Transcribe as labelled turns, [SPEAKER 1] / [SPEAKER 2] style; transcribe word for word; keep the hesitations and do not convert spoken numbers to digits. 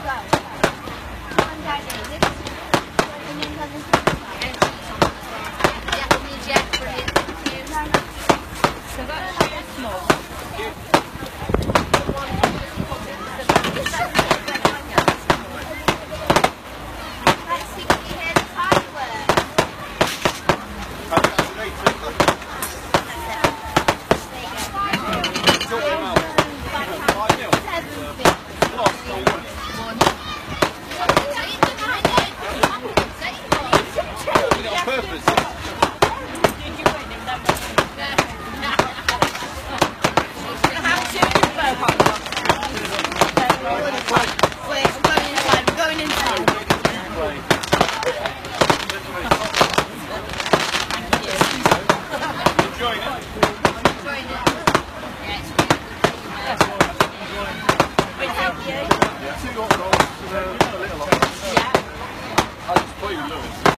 [SPEAKER 1] Two hot dogs, uh, a little. Yeah. I just put you, Lewis.